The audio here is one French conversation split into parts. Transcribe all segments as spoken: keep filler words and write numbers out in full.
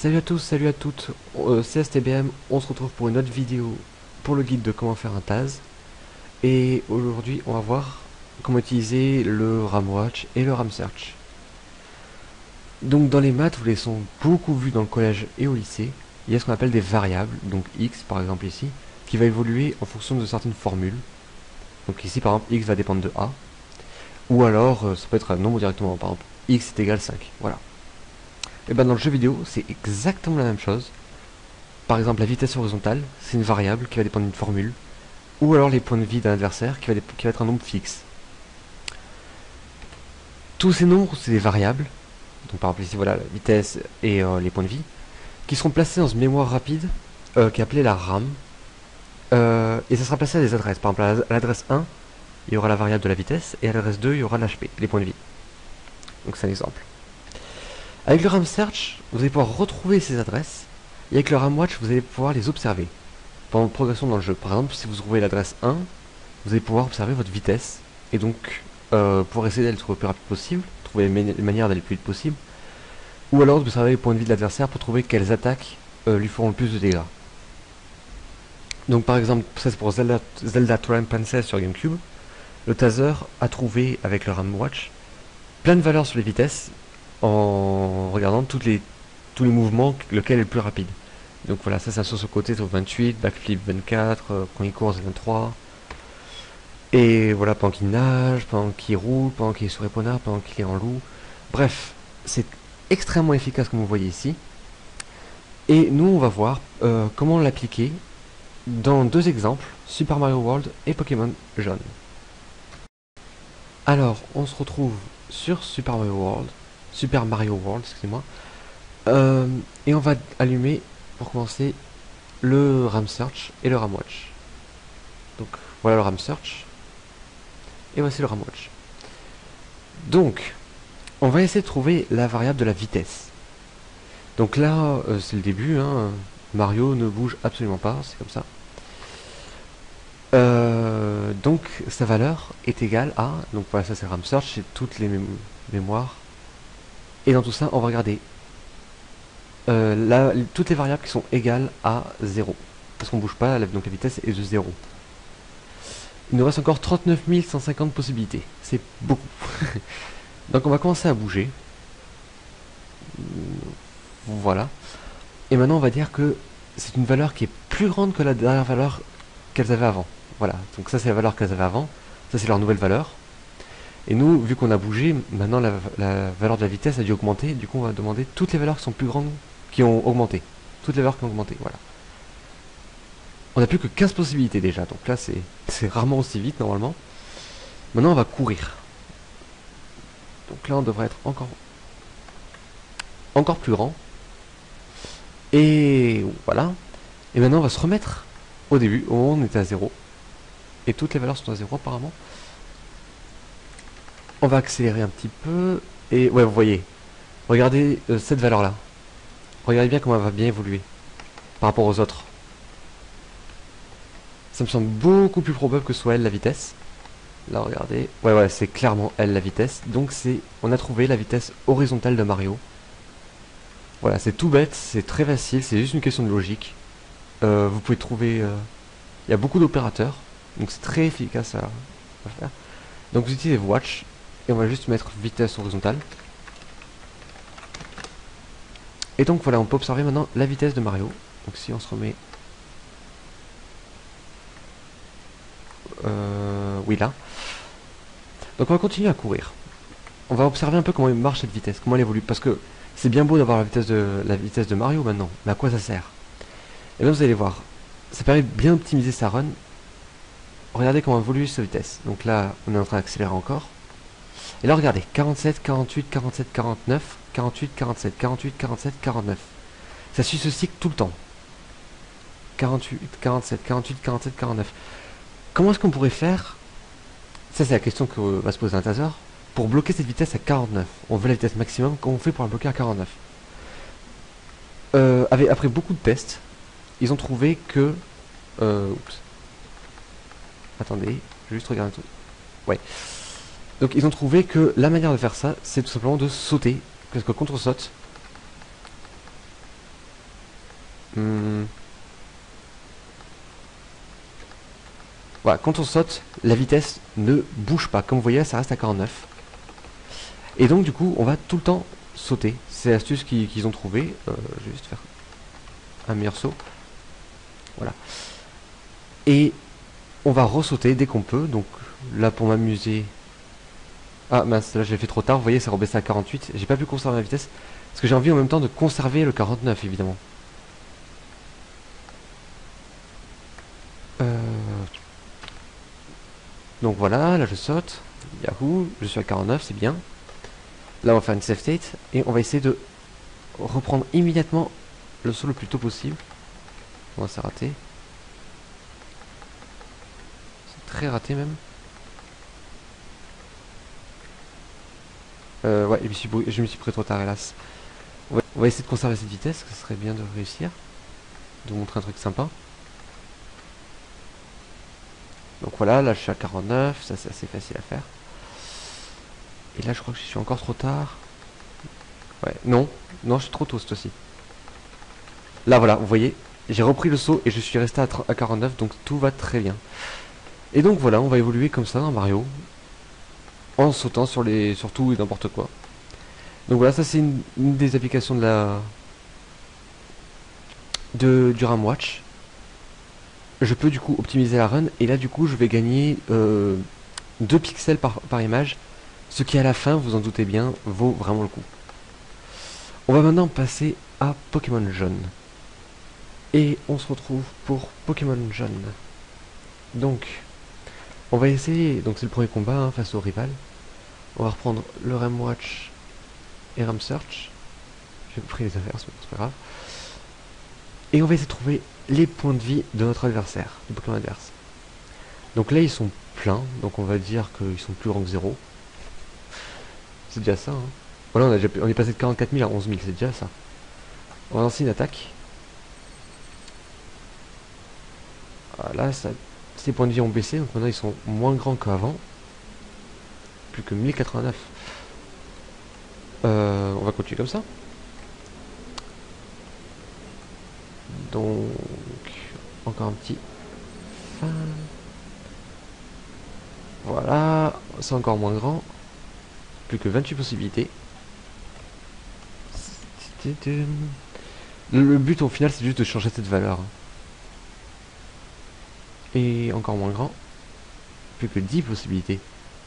Salut à tous, salut à toutes, euh, c'est S T B M, on se retrouve pour une autre vidéo pour le guide de comment faire un Taz. Et aujourd'hui on va voir comment utiliser le RamWatch et le RamSearch. Donc dans les maths, vous les sont beaucoup vus dans le collège et au lycée, il y a ce qu'on appelle des variables, donc x par exemple ici, qui va évoluer en fonction de certaines formules. Donc ici par exemple x va dépendre de a, ou alors euh, ça peut être un nombre directement, par exemple x est égal à cinq, voilà. Et bien dans le jeu vidéo, c'est exactement la même chose. Par exemple, la vitesse horizontale, c'est une variable qui va dépendre d'une formule, ou alors les points de vie d'un adversaire qui va, qui va être un nombre fixe. Tous ces nombres, c'est des variables, donc par exemple ici voilà la vitesse et euh, les points de vie, qui seront placés dans une mémoire rapide euh, qui est appelée la RAM, euh, et ça sera placé à des adresses. Par exemple, à l'adresse un, il y aura la variable de la vitesse, et à l'adresse deux, il y aura l'H P, les points de vie. Donc c'est un exemple. Avec le RamSearch, vous allez pouvoir retrouver ces adresses, et avec le RamWatch, vous allez pouvoir les observer pendant votre progression dans le jeu. Par exemple, si vous trouvez l'adresse un, vous allez pouvoir observer votre vitesse, et donc euh, pouvoir essayer d'aller le plus rapide possible, trouver une manière d'aller le plus vite possible, ou alors observer les points de vie de l'adversaire pour trouver quelles attaques euh, lui feront le plus de dégâts. Donc par exemple, ça c'est pour Zelda, Zelda Twilight Princess sur GameCube, le Taser a trouvé avec le RamWatch plein de valeurs sur les vitesses, en regardant toutes les, tous les mouvements, lequel est le plus rapide. Donc voilà, ça, ça sur ce côté, sur vingt-huit, backflip vingt-quatre, euh, quand il court c'est vingt-trois. Et voilà, pendant qu'il nage, pendant qu'il roule, pendant qu'il est sur épona, pendant qu'il est en loup. Bref, c'est extrêmement efficace comme vous voyez ici. Et nous, on va voir euh, comment l'appliquer dans deux exemples, Super Mario World et Pokémon Jaune. Alors, on se retrouve sur Super Mario World. Super Mario World, excusez-moi. Euh, et on va allumer, pour commencer, le RamSearch et le RamWatch. Donc, voilà le RamSearch. Et voici le RamWatch. Donc, on va essayer de trouver la variable de la vitesse. Donc là, euh, c'est le début, hein. Mario ne bouge absolument pas, c'est comme ça. Euh, donc, sa valeur est égale à... Donc voilà, ça c'est le RamSearch, c'est toutes les mé mémoires. Et dans tout ça, on va regarder euh, la, toutes les variables qui sont égales à zéro. Parce qu'on ne bouge pas, donc la vitesse est de zéro. Il nous reste encore trente-neuf mille cent cinquante possibilités. C'est beaucoup. Donc on va commencer à bouger. Voilà. Et maintenant on va dire que c'est une valeur qui est plus grande que la dernière valeur qu'elles avaient avant. Voilà. Donc ça c'est la valeur qu'elles avaient avant. Ça c'est leur nouvelle valeur. Et nous, vu qu'on a bougé, maintenant la, la valeur de la vitesse a dû augmenter. Du coup, on va demander toutes les valeurs qui sont plus grandes, qui ont augmenté. Toutes les valeurs qui ont augmenté, voilà. On n'a plus que quinze possibilités déjà, donc là c'est rarement aussi vite normalement. Maintenant on va courir. Donc là on devrait être encore, encore plus grand. Et voilà. Et maintenant on va se remettre au début, au moment où on était à zéro. Et toutes les valeurs sont à zéro apparemment. On va accélérer un petit peu. Et ouais, vous voyez. Regardez euh, cette valeur-là. Regardez bien comment elle va bien évoluer par rapport aux autres. Ça me semble beaucoup plus probable que ce soit elle la vitesse. Là, regardez. Ouais, ouais, c'est clairement elle la vitesse. Donc, c'est, on a trouvé la vitesse horizontale de Mario. Voilà, c'est tout bête, c'est très facile, c'est juste une question de logique. Euh, vous pouvez trouver... Euh, il y a beaucoup d'opérateurs. Donc, c'est très efficace à, à faire. Donc, vous utilisez Watch. Et on va juste mettre vitesse horizontale. Et donc voilà, on peut observer maintenant la vitesse de Mario. Donc si on se remet... Euh, oui là. Donc on va continuer à courir. On va observer un peu comment marche cette vitesse, comment elle évolue. Parce que c'est bien beau d'avoir la vitesse de la vitesse de Mario maintenant. Mais à quoi ça sert? Et bien vous allez voir. Ça permet de bien optimiser sa run. Regardez comment évolue sa vitesse. Donc là, on est en train d'accélérer encore. Et là, regardez, quarante-sept, quarante-huit, quarante-sept, quarante-neuf, quarante-huit, quarante-sept, quarante-huit, quarante-sept, quarante-neuf. Ça suit ce cycle tout le temps. quarante-huit, quarante-sept, quarante-huit, quarante-sept, quarante-neuf. Comment est-ce qu'on pourrait faire? Ça, c'est la question que va se poser un taser. Pour bloquer cette vitesse à quarante-neuf. On veut la vitesse maximum, comment on fait pour la bloquer à quarante-neuf? euh, avec, Après beaucoup de tests, ils ont trouvé que... Euh, oups. Attendez, je vais juste regarder tout. Ouais. Donc ils ont trouvé que la manière de faire ça, c'est tout simplement de sauter. Parce que quand on saute, Hmm. Voilà, quand on saute, la vitesse ne bouge pas. Comme vous voyez, ça reste à quarante-neuf. Et donc, du coup, on va tout le temps sauter. C'est l'astuce qu'ils qu'ils ont trouvé. Euh, je vais juste faire un meilleur saut. Voilà. Et on va ressauter dès qu'on peut. Donc là, pour m'amuser... Ah mince, là j'ai fait trop tard. Vous voyez, c'est rebaissé à quarante-huit. J'ai pas pu conserver la vitesse. Parce que j'ai envie en même temps de conserver le quarante-neuf, évidemment. Euh... Donc voilà, là je saute. Yahoo, je suis à quarante-neuf, c'est bien. Là on va faire une save state. Et on va essayer de reprendre immédiatement le saut le plus tôt possible. Bon, c'est raté. C'est très raté même. Euh, ouais, je me, suis, je me suis pris trop tard, hélas. On va, on va essayer de conserver cette vitesse, ce serait bien de réussir. De vous montrer un truc sympa. Donc voilà, là je suis à quarante-neuf, ça c'est assez facile à faire. Et là je crois que je suis encore trop tard. Ouais, non, non, je suis trop tôt cette fois-ci. Là voilà, vous voyez, j'ai repris le saut et je suis resté à, à quarante-neuf, donc tout va très bien. Et donc voilà, on va évoluer comme ça dans Mario. En sautant sur les sur tout et n'importe quoi. Donc voilà, ça c'est une, une des applications de la de, du RAM Watch. Je peux du coup optimiser la run et là du coup je vais gagner euh, deux pixels par, par image, ce qui à la fin, vous en doutez bien, vaut vraiment le coup. On va maintenant passer à Pokémon Jaune. Et on se retrouve pour Pokémon Jaune. Donc, on va essayer, donc c'est le premier combat hein, face au rival. On va reprendre le RAM Watch et RAM Search. J'ai pris les affaires, c'est pas grave. Et on va essayer de trouver les points de vie de notre adversaire, du Pokémon adverse. Donc là ils sont pleins, donc on va dire qu'ils sont plus grands que zéro. C'est déjà ça. Hein. Voilà, on, a déjà, on est passé de quarante-quatre mille à onze mille, c'est déjà ça. On va lancer une attaque. Voilà, ça, ces points de vie ont baissé, donc maintenant ils sont moins grands qu'avant. Plus que mille quatre-vingt-neuf. Euh, on va continuer comme ça. Donc, encore un petit. Voilà, c'est encore moins grand. Plus que vingt-huit possibilités. Le but au final c'est juste de changer cette valeur. Et encore moins grand. Plus que dix possibilités.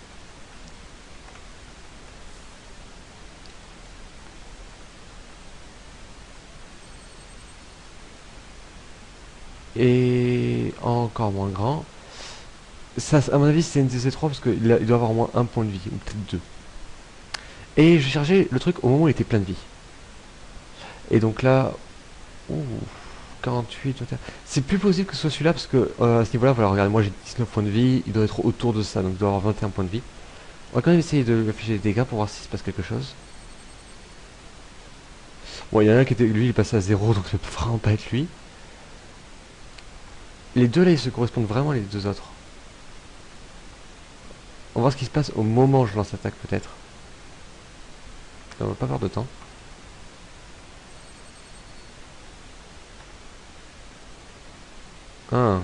Et encore moins grand. Ça, à mon avis, c'est N T C trois parce qu'il il doit avoir au moins un point de vie, ou peut-être deux. Et je cherchais le truc au moment où il était plein de vie. Et donc là, ouh, quarante-huit, c'est plus possible que ce soit celui-là parce que euh, à ce niveau-là, voilà, regardez, moi j'ai dix-neuf points de vie, il doit être autour de ça, donc il doit avoir vingt et un points de vie. On va quand même essayer de afficher les dégâts pour voir s'il se passe quelque chose. Bon, il y en a un qui était, lui, il est passé à zéro, donc ça peut vraiment pas être lui. Les deux là, ils se correspondent vraiment les deux autres. On va voir ce qui se passe au moment où je lance l'attaque peut-être. On va pas perdre de temps. Ah.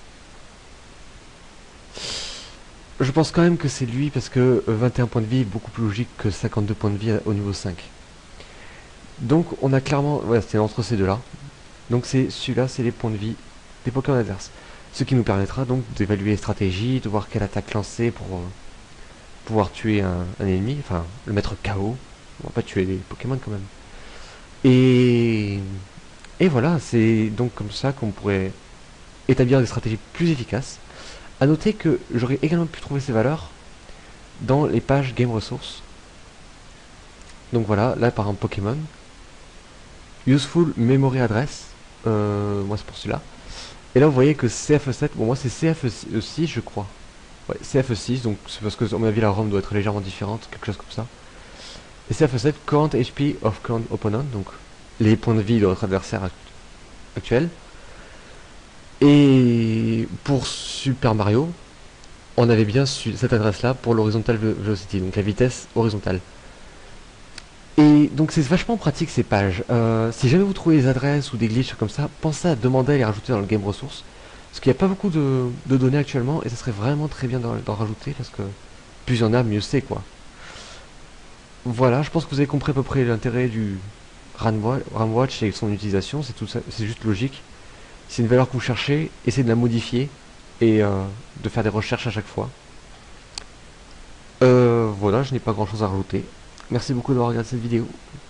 Je pense quand même que c'est lui parce que vingt et un points de vie est beaucoup plus logique que cinquante-deux points de vie au niveau cinq. Donc on a clairement... Ouais, c'était entre ces deux-là. Donc c'est celui-là, c'est les points de vie des Pokémon adverses. Ce qui nous permettra donc d'évaluer les stratégies, de voir quelle attaque lancer pour euh, pouvoir tuer un, un ennemi, enfin le mettre K O. On va pas tuer les Pokémon quand même. Et, et voilà, c'est donc comme ça qu'on pourrait établir des stratégies plus efficaces. A noter que j'aurais également pu trouver ces valeurs dans les pages Game Resources. Donc voilà, là par un Pokémon. Useful Memory Address. Euh, moi c'est pour celui-là. Et là vous voyez que C F sept, bon moi c'est C F six je crois. Ouais, C F six, donc c'est parce que à mon avis la ROM doit être légèrement différente, quelque chose comme ça. Et C F sept, Current H P of Current Opponent, donc les points de vie de votre adversaire actuel. Et pour Super Mario, on avait bien su cette adresse là pour l'horizontal velocity, donc la vitesse horizontale. Et donc c'est vachement pratique ces pages. Euh, si jamais vous trouvez des adresses ou des glitches comme ça, pensez à demander à les rajouter dans le game ressources. Parce qu'il n'y a pas beaucoup de, de données actuellement et ça serait vraiment très bien d'en d'en rajouter parce que plus il y en a, mieux c'est quoi. Voilà, je pense que vous avez compris à peu près l'intérêt du Ramwa- Ramwatch et son utilisation, c'est tout ça, c'est juste logique. C'est une valeur que vous cherchez, essayez de la modifier et euh, de faire des recherches à chaque fois. Euh, voilà, je n'ai pas grand chose à rajouter. Merci beaucoup d'avoir regardé cette vidéo.